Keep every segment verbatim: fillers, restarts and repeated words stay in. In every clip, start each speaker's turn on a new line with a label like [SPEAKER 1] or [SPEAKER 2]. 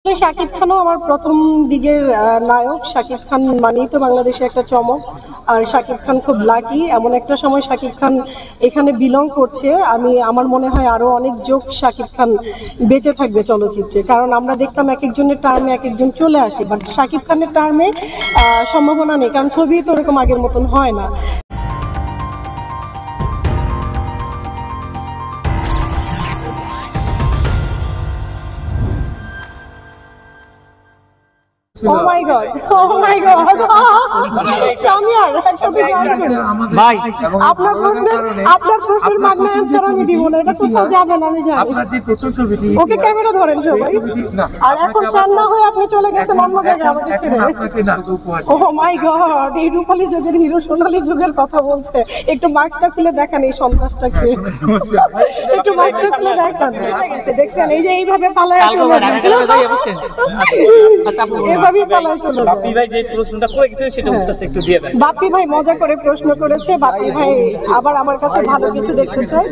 [SPEAKER 1] শাকিব খানও আমার প্রথম দিকের নায়ক। শাকিব খান মানেই তো বাংলাদেশে একটা চমক, আর শাকিব খান খুব লাকি। এমন একটা সময় শাকিব খান এখানে বিলং করছে। আমি আমার মনে হয় আরো অনেক যোগ শাকিব খান বেঁচে থাকবে চলচ্চিত্রে, কারণ আমরা দেখতাম এক একজনের টার্মে এক একজন চলে আসে, বাট শাকিব খানের টার্মে সম্ভাবনা নেই, কারণ ছবি তো ওরকম আগের মতন হয় না। Oh my god! Oh my god! আমি আর একসাথে জয়েন করি ভাই। আপনার প্রশ্নের আপনার প্রশ্নের মাগনা অ্যানসার আমি দিব না, এটা কোথাও যাবে না, আমি জানি। আপনার যে প্রশ্ন ছবিটি, ওকে ক্যামেরা ধরেন সবাই। আর এখন ফ্যান না হয়ে আপনি চলে গেছেন অন্য জায়গায় আমাকে ছেড়ে। Oh my god! এই রূপালী যুগের হিরো সোনালী যুগের কথা বলছে। একটু মাস্কটা খুলে দেখান এই সন্ত্রাসটাকে, একটু মাস্কটা খুলে দেখান। চলে গেছে, দেখছেন? এই যে এইভাবে পালায়া চলে যায়, বাপ্পি ভাই মজা করে প্রশ্ন করেছে। বাপ্পি ভাই আবার আমার কাছে ভালো কিছু দেখতে চাই।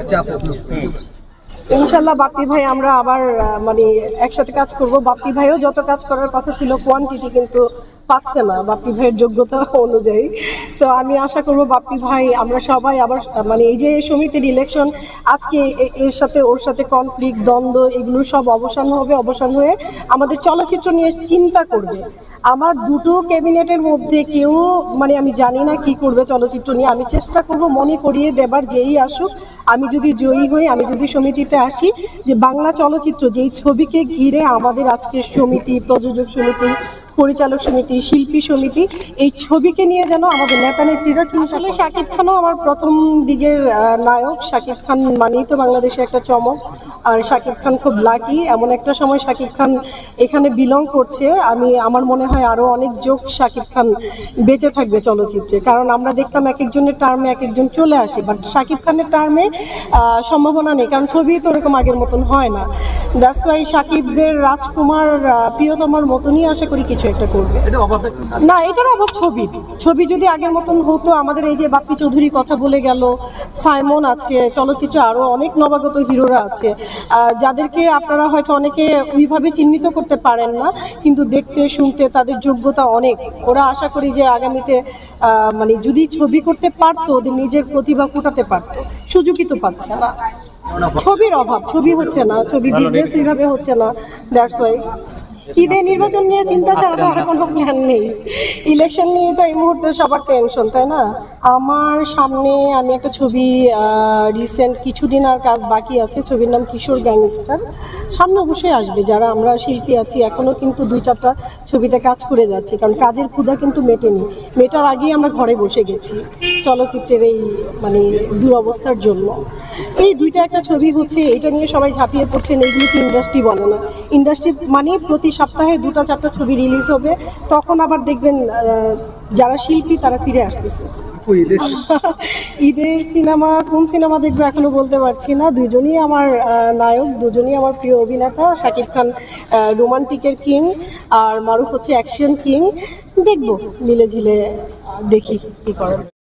[SPEAKER 1] ইনশাল্লাহ বাপ্পি ভাই আমরা আবার মানে একসাথে কাজ করব। বাপ্পি ভাইও যত কাজ করার কথা ছিল কোয়ান্টিটি কিন্তু পাচ্ছে না বাপ্পি ভাইয়ের যোগ্যতা অনুযায়ী। তো আমি আশা করবো বাপ্পি ভাই আমরা সবাই আবার মানে এই যে সমিতির ইলেকশন, আজকে এর সাথে ওর সাথে কনফ্লিক্ট দ্বন্দ্ব এগুলোর সব অবসান হবে, অবসান হয়ে আমাদের চলচ্চিত্র নিয়ে চিন্তা করবে। আমার দুটো ক্যাবিনেটের মধ্যে কেউ মানে আমি জানি না কি করবে চলচ্চিত্র নিয়ে। আমি চেষ্টা করব মনে করিয়ে দেবার, যেই আসুক, আমি যদি জয়ী হই, আমি যদি সমিতিতে আসি, যে বাংলা চলচ্চিত্র যেই ছবিকে ঘিরে আমাদের আজকের সমিতি, প্রযোজক সমিতি, পরিচালক সমিতি, শিল্পী সমিতি, এই ছবিকে নিয়ে যেন আমাদের নেতা নেত্রীরা চিন্তা। আসলে শাকিব খানও আমার প্রথম দিকের নায়ক। শাকিব খান মানেই তো বাংলাদেশে একটা চমক, আর শাকিব খান খুব লাকি। এমন একটা সময় শাকিব খান এখানে বিলং করছে। আমি আমার মনে হয় আরো অনেক যোগ শাকিব খান বেঁচে থাকবে চলচ্চিত্রে, কারণ আমরা দেখতাম এক একজনের টার্মে এক একজন চলে আসে, বাট শাকিব খানের টার্মে সম্ভাবনা নেই, কারণ ছবি তো ওরকম আগের মতন হয় না। দ্যাটস ওয়াই শাকিবের রাজকুমার প্রিয়তমার মতনই আশা করি কিছু একটা করবে না। এটার অভাব ছবি ছবি যদি আগের মতন হতো, আমাদের এই যে বাপ্পি চৌধুরী কথা বলে গেল, সাইমন আছে, চলচ্চিত্রে আরো অনেক নবাগত হিরোরা আছে যাদেরকে আপনারা হয়তো অনেকে ওইভাবে চিহ্নিত করতে পারেন না, কিন্তু দেখতে শুনতে তাদের যোগ্যতা অনেক। ওরা আশা করি যে আগামীতে মানে যদি ছবি করতে পারতো, ওদের নিজের প্রতিভা ফুটাতে পারতো, সুযোগই তো পাচ্ছে না। ছবির অভাব, ছবি হচ্ছে না, ছবি বিজনেস ওইভাবে হচ্ছে না। দ্যাটস ওয়াই ঈদে নির্বাচন নিয়ে চিন্তা ছাড়া তো আর কোনো প্ল্যান নেই। ইলেকশন নিয়ে তো এই মুহূর্তে সবার টেনশন, তাই না? আমার সামনে আমি একটা ছবি রিসেন্ট কিছুদিন আর কাজ বাকি আছে, ছবির নাম কিশোর গ্যাংস্টার। সামনে অবশ্যই আসবে, যারা আমরা শিল্পী আছি এখনও কিন্তু দুই চারটা ছবিতে কাজ করে যাচ্ছি, কারণ কাজের ক্ষুধা কিন্তু মেটেনি। মেটার আগেই আমরা ঘরে বসে গেছি চলচ্চিত্রের এই মানে দুরবস্থার জন্য। এই দুইটা একটা ছবি হচ্ছে, এটা নিয়ে সবাই ঝাঁপিয়ে পড়ছেন। এইগুলোকে ইন্ডাস্ট্রি বলে না। ইন্ডাস্ট্রি মানে প্রতি সপ্তাহে দুটা চারটা ছবি রিলিজ হবে, তখন আবার দেখবেন যারা শিল্পী তারা ফিরে আসতেছে। ঈদের সিনেমা কোন সিনেমা দেখবো এখনো বলতে পারছি না। দুজনই আমার নায়ক, দুজনই আমার প্রিয় অভিনেতা। শাকিব খান রোমান্টিকের কিং, আর মারুফ হচ্ছে অ্যাকশন কিং। দেখবো মিলে ঝিলে, দেখি কি করা যায়।